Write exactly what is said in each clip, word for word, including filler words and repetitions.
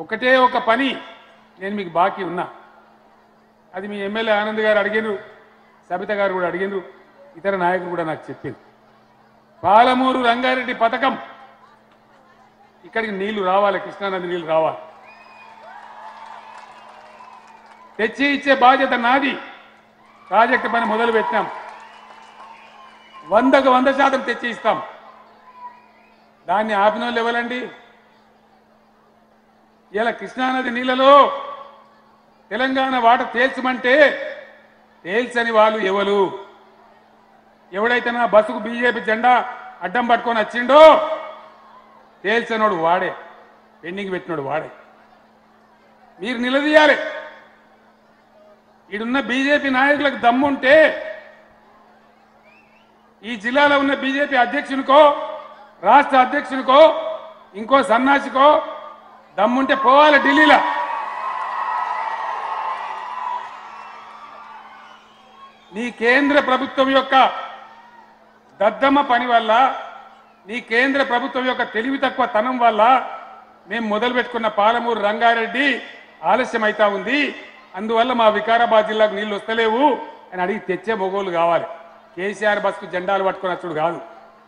ఒకటే ఒక పని నేను మీకు బాకీ ఉన్నా. అది మీ ఎమ్మెల్యే ఆనంద్ గారు అడిగినరు, సబిత గారు కూడా అడిగినరు, ఇతర నాయకులు కూడా నాకు చెప్పారు. పాలమూరు రంగారెడ్డి పథకం ఇక్కడికి నీళ్లు రావాలి, కృష్ణానది నీళ్లు రావాలి. తెచ్చి ఇచ్చే బాధ్యత నాది. ప్రాజెక్టు పని మొదలు పెట్టినాం. వందకు వంద శాతం తెచ్చి ఇస్తాం. దాన్ని ఆపిన వాళ్ళు ఎవరండి? ఇలా కృష్ణానది నీళ్లలో తెలంగాణ వాట తేల్చమంటే తేల్చని వాళ్ళు ఎవరు? ఎవడైతే నా బస్సుకు బీజేపీ జెండా అడ్డం పట్టుకొని వచ్చిండో తేల్చనోడు వాడే, పెండింగ్ పెట్టినోడు వాడే. మీరు నిలదీయాలి. ఈడున్న బీజేపీ నాయకులకు దమ్ముంటే ఈ జిల్లాలో ఉన్న బీజేపీ అధ్యక్షునికో రాష్ట్ర అధ్యక్షునికో ఇంకో సన్నాసికో దమ్ముంటే పోవాలి ఢిల్లీలో. నీ కేంద్ర ప్రభుత్వం యొక్క దద్దమ్మ పని వల్ల, నీ కేంద్ర ప్రభుత్వం యొక్క తెలివి తక్కువ తనం వల్ల మేము మొదలు పెట్టుకున్న పాలమూరు రంగారెడ్డి ఆలస్యం అవుతా ఉంది. అందువల్ల మా వికారాబాద్ జిల్లాకు నీళ్లు వస్తలేవు అని అడిగి తెచ్చే మొగోళ్ళు కావాలి. కేసీఆర్ బస్కు జెండాలు పట్టుకొని వచ్చుడు కాదు.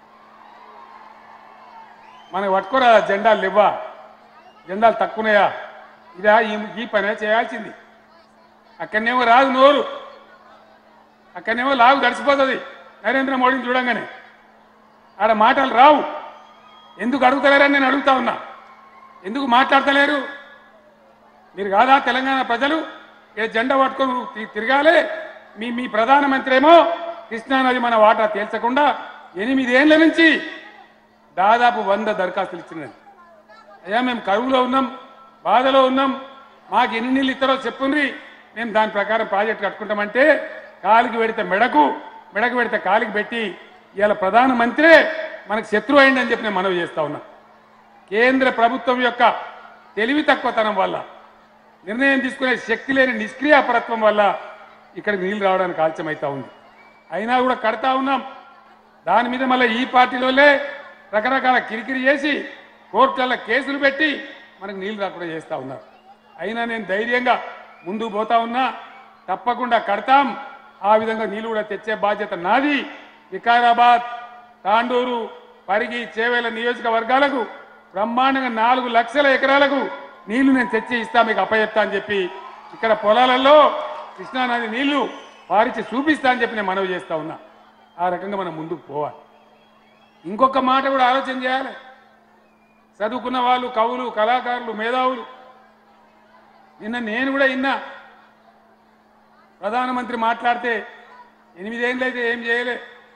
మనకు పట్టుకోరా జెండాలు ఇవ్వా, జెండాలు తక్కువనాయా, ఇదా ఈ పనే చేయాల్సింది. అక్కడనేమో రాదు నోరు, అక్కడనేమో లాగు గడిచిపోతుంది. నరేంద్ర మోడీని చూడంగానే ఆడ మాటలు రావు. ఎందుకు అడుగుతలేరని నేను అడుగుతా ఉన్నా. ఎందుకు మాట్లాడతలేరు? మీరు కాదా తెలంగాణ ప్రజలు ఏ జెండా పట్టుకొని తిరగాలి? మీ మీ ప్రధానమంత్రి ఏమో కృష్ణానది మన వాటా తేల్చకుండా ఎనిమిదేళ్ల నుంచి దాదాపు వంద దరఖాస్తులు ఇచ్చినది. అయ్యా మేము కరువులో ఉన్నాం, బాధలో ఉన్నాం, మాకు ఎన్ని నీళ్ళు ఇస్తారో చెప్పుండ్రి, మేము దాని ప్రకారం ప్రాజెక్టు కట్టుకుంటామంటే కాలికి పెడితే మెడకు, మెడకు పెడితే కాలికి పెట్టి ఇవాళ ప్రధానమంత్రే మనకు శత్రువు అయిందని చెప్పి నేను మనవి చేస్తా ఉన్నా. కేంద్ర ప్రభుత్వం యొక్క తెలివి తక్కువతనం వల్ల, నిర్ణయం తీసుకునే శక్తి లేని నిష్క్రియ అపరత్వం వల్ల ఇక్కడికి నీళ్లు రావడానికి ఆలస్యం అవుతా ఉంది. అయినా కూడా కడతా ఉన్నాం. దాని మీద మళ్ళీ ఈ పార్టీలోనే రకరకాల కిరికిరి చేసి కోర్టులలో కేసులు పెట్టి మనకు నీళ్లు రాకుండా చేస్తూ ఉన్నారు. అయినా నేను ధైర్యంగా ముందుకు పోతా ఉన్నా. తప్పకుండా కడతాం. ఆ విధంగా నీళ్లు కూడా తెచ్చే బాధ్యత నాది. వికారాబాద్, తాండూరు, పరిగి, చేవేల నియోజకవర్గాలకు బ్రహ్మాండంగా నాలుగు లక్షల ఎకరాలకు నీళ్లు నేను తెచ్చి ఇస్తా, మీకు అప్పచెప్తా అని చెప్పి ఇక్కడ పొలాలలో కృష్ణానది నీళ్లు పారించి చూపిస్తా అని చెప్పి నేను మనవి చేస్తా ఉన్నా. ఆ రకంగా మనం ముందుకు పోవాలి. ఇంకొక మాట కూడా ఆలోచన చేయాలి. చదువుకున్న వాళ్ళు, కవులు, కళాకారులు, మేధావులు, నిన్న నేను కూడా విన్నా ప్రధానమంత్రి మాట్లాడితే ఎనిమిదేళ్ళు అయితే ఏం చేయలే,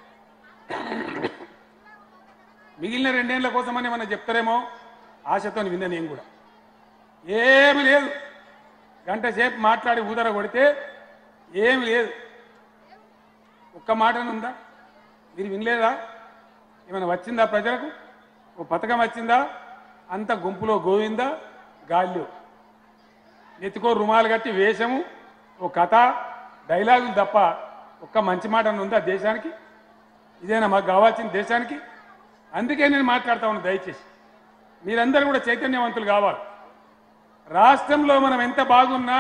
మిగిలిన రెండేళ్ల కోసమని మనం చెప్తారేమో ఆశతో విన్నా. నేను కూడా ఏమి లేదు, గంట సేపు మాట్లాడి ఊదర కొడితే ఏమి లేదు. ఒక్క మాటను ఉందా? మీరు వినలేదా? ఏమైనా వచ్చిందా ప్రజలకు? ఓ పథకం వచ్చిందా? అంత గుంపులో గోవిందా, గాల్లో ఎత్తుకో రుమాలు కట్టి వేషము, ఓ కథ, డైలాగులు తప్ప ఒక్క మంచి మాట ఉందా దేశానికి? ఇదేనా మాకు కావాల్సిన దేశానికి? అందుకే నేను మాట్లాడుతా ఉన్నా. దయచేసి మీరందరూ కూడా చైతన్యవంతులు కావాలి. రాష్ట్రంలో మనం ఎంత బాగున్నా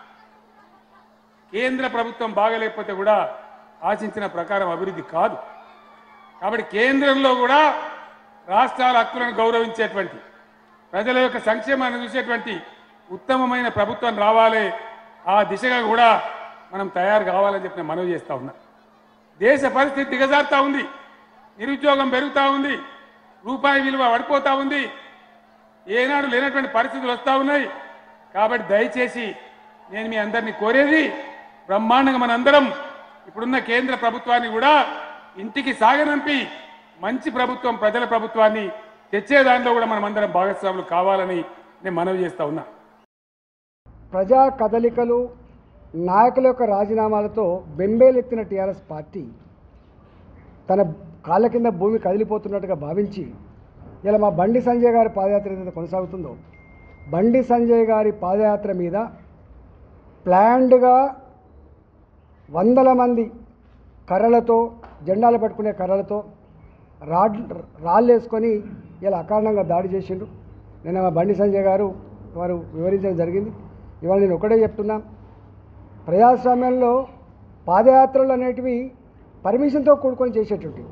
కేంద్ర ప్రభుత్వం బాగలేకపోతే కూడా ఆశించిన ప్రకారం అభివృద్ధి కాదు. కాబట్టి కేంద్రంలో కూడా రాష్ట్రాల హక్కులను గౌరవించేటువంటి, ప్రజల యొక్క సంక్షేమాన్ని చూసేటువంటి ఉత్తమమైన ప్రభుత్వం రావాలి. ఆ దిశగా కూడా మనం తయారు కావాలని చెప్పి నేను మనవి చేస్తా ఉన్నా. దేశ పరిస్థితి దిగజారుతా ఉంది, నిరుద్యోగం పెరుగుతూ ఉంది, రూపాయి విలువ పడిపోతూ ఉంది, ఏనాడు లేనటువంటి పరిస్థితులు వస్తూ ఉన్నాయి. కాబట్టి దయచేసి నేను మీ అందరినీ కోరేది, బ్రహ్మాండంగా మనందరం ఇప్పుడున్న కేంద్ర ప్రభుత్వాన్ని కూడా ఇంటికి సాగనంపి మంచి ప్రభుత్వం, ప్రజల ప్రభుత్వాన్ని తెచ్చే దానిలో కూడా మనం అందరం భాగస్వాములు కావాలని నేను మనవి చేస్తా ఉన్నా. ప్రజా కదలికలు, నాయకుల యొక్క రాజీనామాలతో బెంబేలెత్తిన టీఆర్ఎస్ పార్టీ తన కాళ్ళ కింద భూమి కదిలిపోతున్నట్టుగా భావించి ఇలా మా బండి సంజయ్ గారి పాదయాత్ర ఏదైతే కొనసాగుతుందో, బండి సంజయ్ గారి పాదయాత్ర మీద ప్లాన్డ్గా వందల మంది కర్రలతో, జెండాలు పట్టుకునే కర్రలతో రాడ్ రాళ్ళు వేసుకొని ఇలా అకారణంగా దాడి చేసిండ్రు. నిన్న మా బండి సంజయ్ గారు వారు వివరించడం జరిగింది. ఇవాళ నేను ఒకటే చెప్తున్నా, ప్రజాస్వామ్యంలో పాదయాత్రలు అనేటివి పర్మిషన్తో కూడుకొని చేసేటువంటి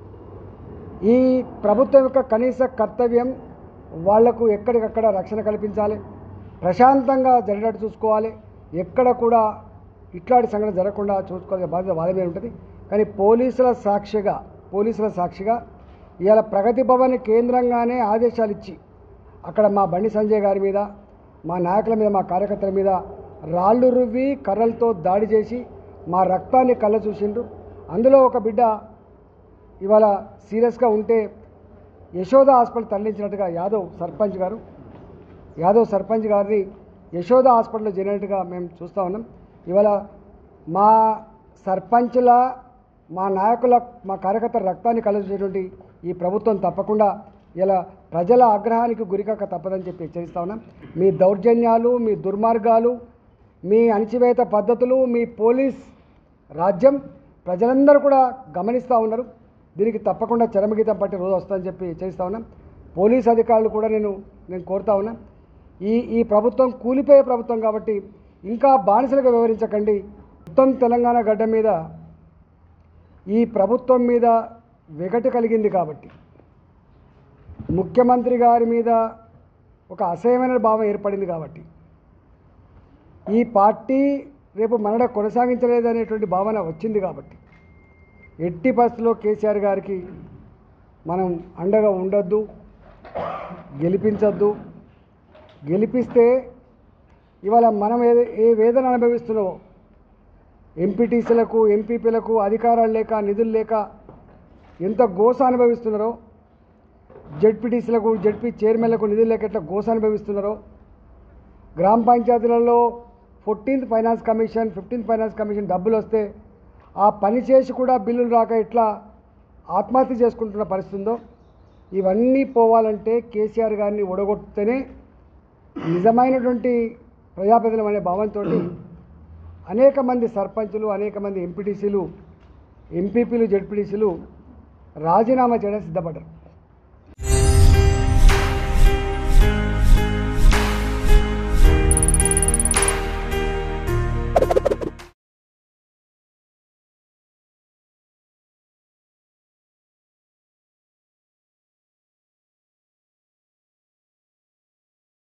ఈ ప్రభుత్వం యొక్క కనీస కర్తవ్యం వాళ్లకు ఎక్కడికక్కడ రక్షణ కల్పించాలి, ప్రశాంతంగా జరిగేటట్టు చూసుకోవాలి, ఎక్కడ కూడా ఇట్లాంటి సంఘటన జరగకుండా చూసుకోవాల్సిన బాధ్యత వాళ్ళ మీద ఉంటుంది. కానీ పోలీసుల సాక్షిగా పోలీసుల సాక్షిగా ఇవాళ ప్రగతి భవన్ కేంద్రంగానే ఆదేశాలు ఇచ్చి అక్కడ మా బండి సంజయ్ గారి మీద, మా నాయకుల మీద, మా కార్యకర్తల మీద రాళ్ళు రువ్వి కర్రలతో దాడి చేసి మా రక్తాన్ని కళ్ళ చూసిండ్రు. అందులో ఒక బిడ్డ ఇవాళ సీరియస్గా ఉంటే యశోద హాస్పిటల్ తరలించినట్టుగా యాదవ్ సర్పంచ్ గారు యాదవ్ సర్పంచ్ గారిని యశోద హాస్పిటల్లో చేరినట్టుగా మేము చూస్తూ ఉన్నాం. ఇవాళ మా సర్పంచ్ల, మా నాయకుల, మా కార్యకర్తల రక్తాన్ని కలుసేటువంటి ఈ ప్రభుత్వం తప్పకుండా ఇలా ప్రజల ఆగ్రహానికి గురికాక తప్పదని చెప్పి హెచ్చరిస్తూ ఉన్నాం. మీ దౌర్జన్యాలు, మీ దుర్మార్గాలు, మీ అణచివేత పద్ధతులు, మీ పోలీస్ రాజ్యం ప్రజలందరూ కూడా గమనిస్తూ ఉన్నారు. దీనికి తప్పకుండా చరమగీతం పట్టి రోజు వస్తుందని చెప్పి హెచ్చరిస్తూ ఉన్నాం. పోలీస్ అధికారులు కూడా నేను నేను కోరుతా ఉన్నా, ఈ ఈ ప్రభుత్వం కూలిపోయే ప్రభుత్వం కాబట్టి ఇంకా బానిసలుగా వివరించకండి. మొత్తం తెలంగాణ గడ్డ మీద ఈ ప్రభుత్వం మీద వెగటు కలిగింది కాబట్టి, ముఖ్యమంత్రి గారి మీద ఒక అసహ్యమైన భావం ఏర్పడింది కాబట్టి, ఈ పార్టీ రేపు మనడ కొనసాగించలేదనేటువంటి భావన వచ్చింది కాబట్టి, ఎట్టి పరిస్థితుల్లో కేసీఆర్ గారికి మనం అండగా ఉండొద్దు, గెలిపించొద్దు. గెలిపిస్తే ఇవాళ మనం ఏ ఏ వేదన అనుభవిస్తున్నామో, ఎంపీటీసీలకు, ఎంపీపీలకు అధికారాలు లేక, నిధులు లేక ఎంత గోస అనుభవిస్తున్నారో, జెడ్పీటీసీలకు, జెడ్పీ చైర్మన్లకు నిధులు లేక ఎట్లా గోస అనుభవిస్తున్నారో, గ్రామ పంచాయతీలలో fourteenth finance commission, fifteenth finance commission డబ్బులు వస్తే ఆ పని చేసి కూడా బిల్లులు రాక ఎట్లా ఆత్మహత్య చేసుకుంటున్న పరిస్థితి ఉందో, ఇవన్నీ పోవాలంటే కేసీఆర్ గారిని ఓడగొడితేనే నిజమైనటువంటి ప్రజాప్రతినిధులు అనే భావంతో అనేక మంది సర్పంచులు, అనేక మంది ఎంపీటీసీలు, ఎంపీపీలు, జెడ్పీటీసీలు రాజీనామా చేయడానికి సిద్ధపడ్డారు.